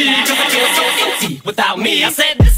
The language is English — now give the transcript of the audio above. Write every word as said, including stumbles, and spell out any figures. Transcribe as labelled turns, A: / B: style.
A: cause I feel so empty without me. I said this